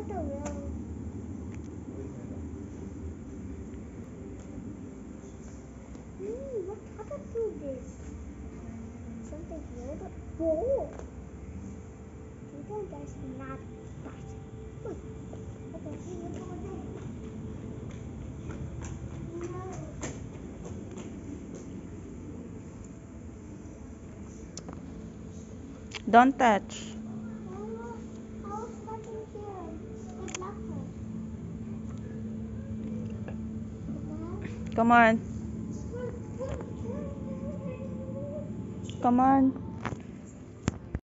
What happened to this? Something weird. Whoa! You don't guys not that. Look. Okay, look over there. Don't touch. I was stuck in here. Get locked. Come on. Come on.